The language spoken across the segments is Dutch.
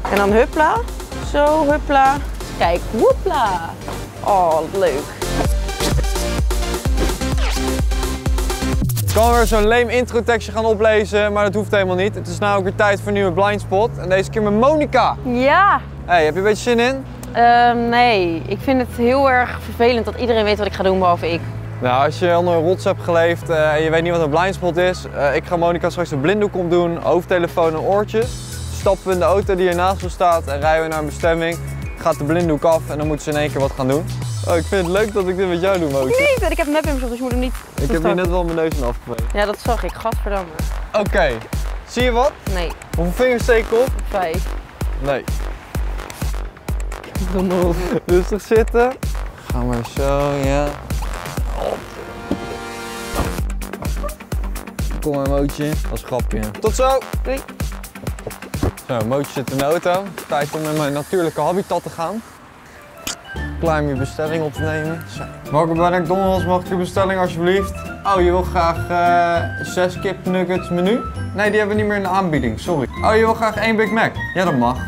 En dan huppla. Zo, huppla. Kijk, woepla. Oh, wat leuk. Ik kan weer zo'n lame intro tekstje gaan oplezen, maar dat hoeft helemaal niet. Het is nou ook weer tijd voor een nieuwe blindspot. En deze keer met Monica. Ja. Hey, heb je een beetje zin in? Nee, ik vind het heel erg vervelend dat iedereen weet wat ik ga doen, behalve ik. Nou, als je onder een rots hebt geleefd en je weet niet wat een blindspot is, ik ga Monica straks de blinddoek omdoen, hoofdtelefoon en oortjes. Stappen we in de auto die hier naast me staat en rijden we naar een bestemming. Gaat de blinddoek af en dan moeten ze in één keer wat gaan doen. Oh, ik vind het leuk dat ik dit met jou doe, Monica. Nee, ik heb een nep in mijn dus je moet hem niet... Ik heb hier net wel mijn neus in afgeveegd. Ja, dat zag ik. Gadverdamme. Oké, zie je wat? Nee. Hoeveel vingers steek ik op? 5. Nee. Domme hoofd. Rustig zitten. Ga maar zo, ja. Kom maar, Mootje. Dat is een grapje. Tot zo! Doei. Zo, Mootje zit in de auto. Tijd om in mijn natuurlijke habitat te gaan. Klaar om je bestelling op te nemen. Zo. Welkom bij McDonald's, mag ik je bestelling alsjeblieft? Oh, je wil graag 6 kip nuggets menu? Nee, die hebben we niet meer in de aanbieding, sorry. Oh, je wil graag 1 Big Mac? Ja, dat mag.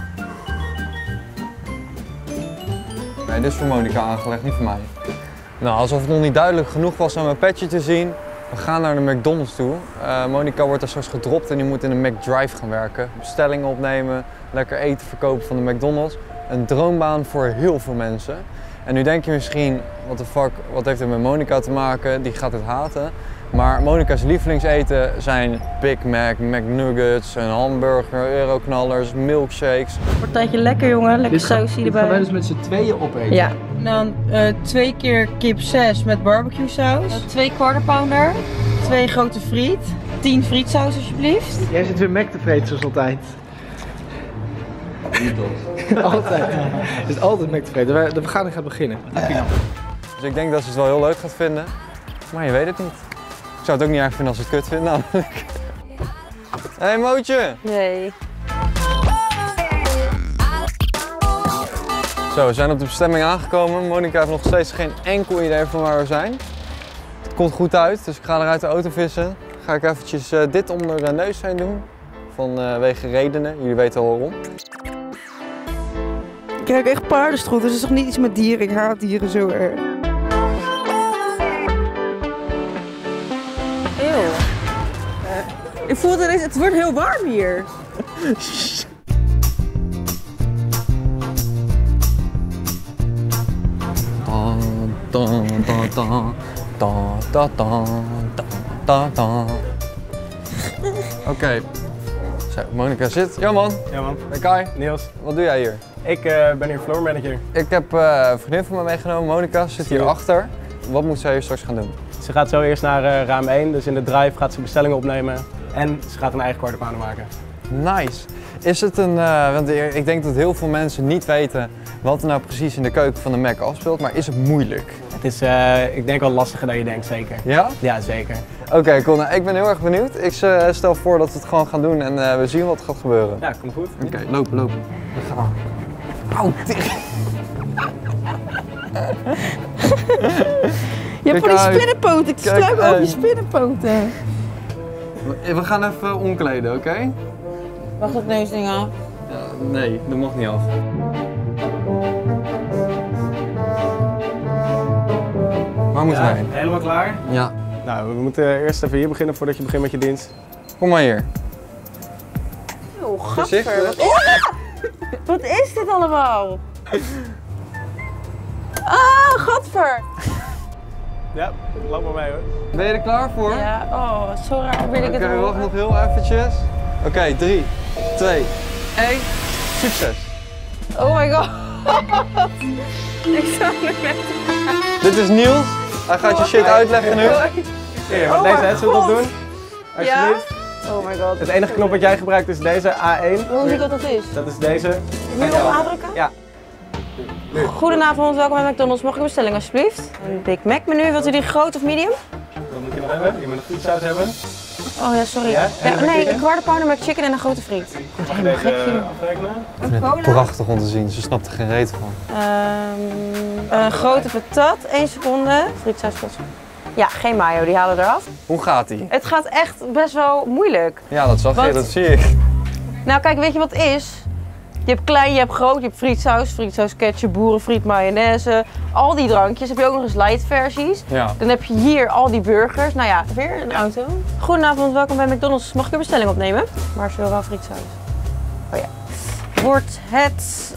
Nee, dit is voor Monica aangelegd, niet voor mij. Nou, alsof het nog niet duidelijk genoeg was aan mijn petje te zien. We gaan naar de McDonald's toe. Monica wordt er straks gedropt en die moet in de McDrive gaan werken. Bestellingen opnemen, lekker eten verkopen van de McDonald's. Een droombaan voor heel veel mensen. En nu denk je misschien, what the fuck, wat heeft het met Monica te maken? Die gaat het haten. Maar Monica's lievelingseten zijn Big Mac, McNuggets, een hamburger, euroknallers, milkshakes. Partijtje lekker, jongen. Lekker sausie erbij. Gaan wij dus met z'n tweeën opeten? Ja. Dan 2 keer kip 6 met barbecue saus. 2 quarter pounder. 2 grote friet. 10 frietsaus alsjeblieft. Jij zit weer Mac te vreten zoals altijd. Altijd. Het is altijd Mac te vreten. De vergadering gaat beginnen. Dus ik denk dat ze het wel heel leuk gaat vinden. Maar je weet het niet. Ik zou het ook niet erg vinden als ze het kut vindt namelijk. Hé hey, Mootje! Nee. Zo, we zijn op de bestemming aangekomen. Monica heeft nog steeds geen enkel idee van waar we zijn. Het komt goed uit, dus ik ga er uit de auto vissen. Ga ik eventjes dit om de neus heen doen. Vanwege redenen, jullie weten al waarom. Ik ruik echt paardenstroet, dus het is toch niet iets met dieren? Ik haat dieren zo erg. Eeuw. Ik voel dat het wordt heel warm hier. Oké. Zo, Monica zit. Ja man. Ja man. Hey Kai. Niels. Wat doe jij hier? Ik ben hier floor manager. Ik heb een vriendin van me meegenomen, Monica, zit hier achter. Wat moet zij hier straks gaan doen? Ze gaat zo eerst naar raam 1, dus in de drive gaat ze bestellingen opnemen en ze gaat een eigen quarter pounder maken. Nice. Is het een, want ik denk dat heel veel mensen niet weten wat er nou precies in de keuken van de Mac afspeelt, maar is het moeilijk? Het is, ik denk wel lastiger dan je denkt, zeker. Ja? Ja, zeker. Oké, cool. Nou, ik ben heel erg benieuwd. Ik stel voor dat we het gewoon gaan doen en we zien wat gaat gebeuren. Ja, komt goed. Oké, lopen, lopen. We gaan. Auw, tegen. Je hebt van die spinnenpoten, ik struikel over je spinnenpoten. We gaan even omkleden, oké? Wacht dat neusding af. Ja, nee, dat mag niet af. Waar moeten wij heen? Helemaal klaar? Ja. Nou, we moeten eerst even hier beginnen voordat je begint met je dienst. Kom maar hier. Oh, Voorzichtig. gadver. Wat is dit allemaal? Ah, gadver. Ja, loop maar mee hoor. Ben je er klaar voor? Ja, oh, zo raar wil ik het Oké, wacht horen. nog heel eventjes. Oké, 3, 2, 1. Succes. Oh my god. Ik zou er net... Dit is Niels. Hij gaat je shit uitleggen nu. Hier, met Oh deze mijn headset god. op doen. Ja? Alsjeblieft. Oh my god. Het enige knop wat jij gebruikt is deze A1. Hoe zie ik wat dat is? Dat is deze. Moet je erop aandrukken? Ja. Goedenavond, welkom bij McDonald's. Mag ik een bestelling alsjeblieft? Een Big Mac menu, wilt u die groot of medium? Wat moet je nog hebben? Je moet een frietsaus hebben. Oh ja, sorry. Ja? En een nee, frietje? een quarter pounder met chicken en een grote friet. Mag je deze afrekenen? Een cola? Prachtig om te zien, ze snapt er geen reet van. Een grote patat, 1 seconde. Frietsaus kost. Ja, geen mayo, die halen we eraf. Hoe gaat ie? Het gaat echt best wel moeilijk. Ja, dat zag je, Want- dat zie ik. Nou kijk, weet je wat het is? Je hebt klein, je hebt groot, je hebt frietsaus ketchup, boerenfriet, mayonaise. Al die drankjes. Heb je ook nog eens light versies. Ja. Dan heb je hier al die burgers. Nou ja, weer een auto. Goedenavond, welkom bij McDonald's. Mag ik een bestelling opnemen? Maar ze wil wel frietsaus. Oh ja. Wordt het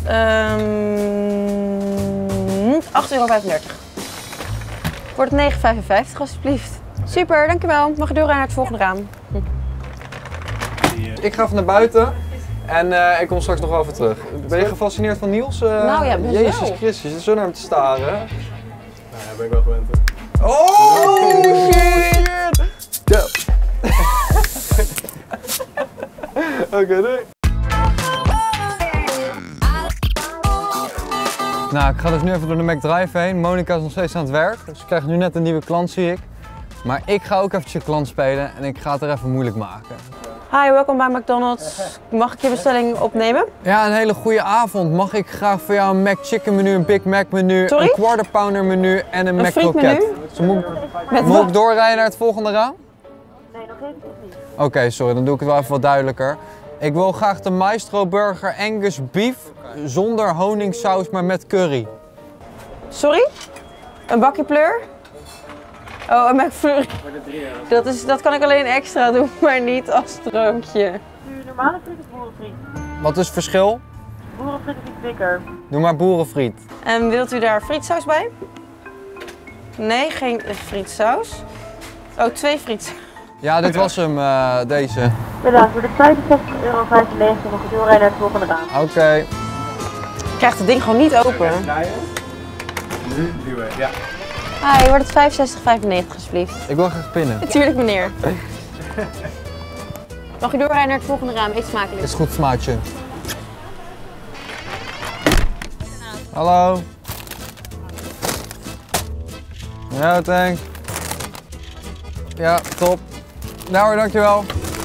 €8,35. Wordt het €9,55 alsjeblieft. Super, dankjewel. Mag je doorrijden naar het volgende raam? Ik ga even naar buiten en ik kom straks nog even terug. Ben je gefascineerd van Niels? Nou ja, best Jezus wel. Christus, je zit zo naar hem te staren. Nou ja, ben ik wel gewend. Oh shit! Ja. Oké, doei. Nou, ik ga dus nu even door de McDrive heen. Monica is nog steeds aan het werk, dus ik krijg nu net een nieuwe klant, zie ik. Maar ik ga ook eventjes een klant spelen en ik ga het er even moeilijk maken. Hi, welkom bij McDonald's. Mag ik je bestelling opnemen? Ja, een hele goede avond. Mag ik graag voor jou een McChicken menu, een Big Mac menu, Sorry? een Quarter Pounder menu en een frietmenu? McCroket. Dus moet ik doorrijden naar het volgende raam? Nee, nog even niet. Oké, sorry, dan doe ik het wel even wat duidelijker. Ik wil graag de Maestro Burger Angus Beef zonder honingsaus, maar met curry. Sorry? Een bakje pleur? Oh, een McFlurry. Dat kan ik alleen extra doen, maar niet als drankje. Nu normale friet of boerenfriet? Wat is het verschil? Boerenfriet is iets dikker. Doe maar boerenfriet. En wilt u daar frietsaus bij? Nee, geen frietsaus. Oh, 2 frietsaus. Ja, dit was hem, deze. Bedankt voor de €62,95 mag je doorrijden naar het volgende raam. Oké. Je krijgt het ding gewoon niet open. Draaien. Nu duwen, ja. Hi, wordt het €65,95 alsjeblieft. Ik wil graag pinnen. Natuurlijk meneer. Mag je doorrijden naar het volgende raam? Eet smakelijk. Is goed, smaakje. Hallo. Ja, thanks. Ja, top. Nou hoor, dankjewel.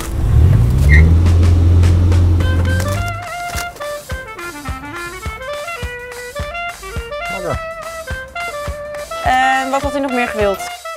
Lekker. En wat had u nog meer gewild?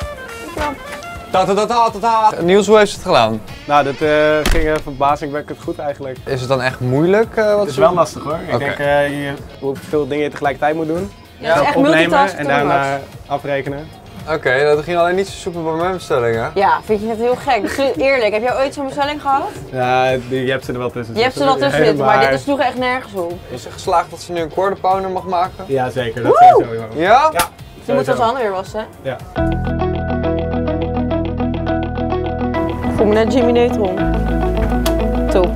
Dankjewel. Niels, hoe heeft ze het gedaan? Nou, dit ging verbazingwekkend goed eigenlijk. Is het dan echt moeilijk? Wat Het is wel lastig hoor. Ik Oké. denk hoe veel dingen je tegelijkertijd moet doen. Ja, het is echt Opnemen multitasken en too much. daarna afrekenen. Oké, dat ging alleen niet zo soepel bij mijn bestelling, hè? Ja, vind je het heel gek? Dus eerlijk, heb jij ooit zo'n bestelling gehad? Ja, je hebt ze er wel tussen. Je hebt ze wel tussen zitten, maar dit sloeg echt nergens op. Is ze geslaagd dat ze nu een Quarter Pounder mag maken? Ja, zeker. Dat zijn sowieso. Ja? Ja, Je moet sowieso. onze handen weer wassen. Ja. Voel me naar Jimmy Neutron. Top.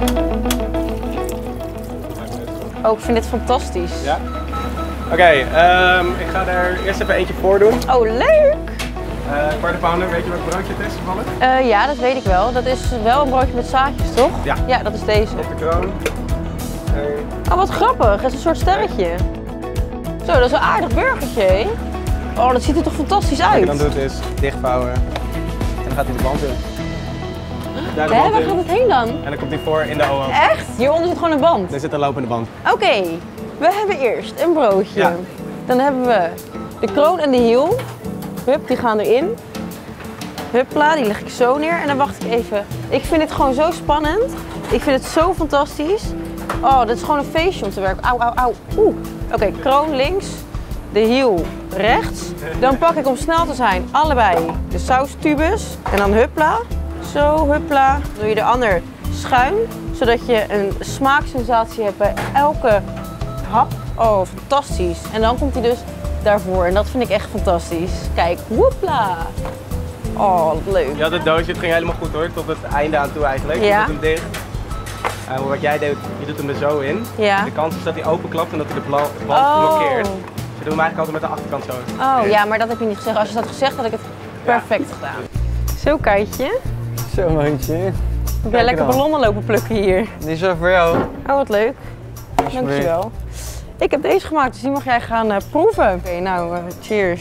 Oh, ik vind dit fantastisch. Ja? Oké, ik ga er eerst even eentje voor doen. Oh, leuk! Quarter Pounder, weet je welk broodje het is toevallig? Ja, dat weet ik wel. Dat is wel een broodje met zaadjes, toch? Ja. Ja, dat is deze. Op de kroon. Oh, wat grappig. Het is een soort sterretje. Zo, dat is een aardig burgertje, hè? Oh, dat ziet er toch fantastisch Wat je uit? dan doet is dichtvouwen. En dan gaat hij de band in. Daar de Hé, band waar in. gaat het heen dan? En dan komt hij voor in de OO. Echt? Hieronder zit gewoon een band. Er zit een lopende band. Oké, we hebben eerst een broodje. Ja. Dan hebben we de kroon en de hiel. Hup, die gaan erin. Huppla, die leg ik zo neer en dan wacht ik even. Ik vind het gewoon zo spannend. Ik vind het zo fantastisch. Oh, dit is gewoon een feestje om te werken. Auw, auw, auw. Oeh. Oké, kroon links, de hiel rechts. Dan pak ik om snel te zijn allebei de saustubes. En dan huppla. Zo, huppla. Dan doe je de ander schuin, zodat je een smaaksensatie hebt bij elke hap. Oh, fantastisch. En dan komt hij dus daarvoor en dat vind ik echt fantastisch. Kijk, woepla. Oh, wat leuk. Je had het doosje, het ging helemaal goed hoor, tot het einde aan toe eigenlijk. Ja. Je doet hem dicht. En wat jij deed, je doet hem er zo in. Ja. De kans is dat hij openklapt en dat hij de band Oh. blokkeert. Dus je doet hem eigenlijk altijd met de achterkant zo. Oh, ja, maar dat heb je niet gezegd. Als je dat had gezegd, had ik het perfect gedaan. Zo, Kaitje. Zo, mandje. Heb jij lekker dan. ballonnen lopen plukken hier? Die is voor jou. Oh, wat leuk. Dankjewel. Ik heb deze gemaakt, dus die mag jij gaan proeven. Oké, nou, cheers.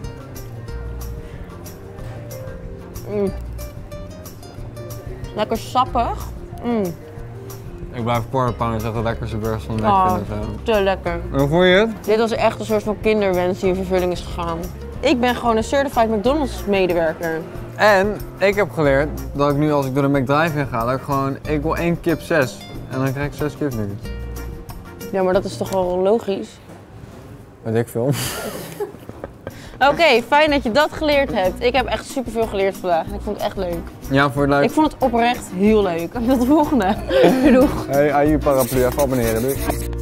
Mm. Lekker sappig. Mm. Ik blijf Quarter Pounder zeggen de lekkerste burgers van de Mac Oh, vinden. Zo. te lekker. En hoe vond je het? Dit was echt een soort van kinderwens die in vervulling is gegaan. Ik ben gewoon een certified McDonald's medewerker. En ik heb geleerd dat ik nu als ik door de McDrive in ga, dat ik wil 1 kip 6. En dan krijg ik 6 kipnuggets. Ja, maar dat is toch wel logisch? Weet ik veel. Oké, fijn dat je dat geleerd hebt. Ik heb echt superveel geleerd vandaag en ik vond het echt leuk. Ja, voor het leuk. Ik vond het oprecht heel leuk. Tot de volgende. Doeg. Hey, aan je paraplu, even abonneren. Doei.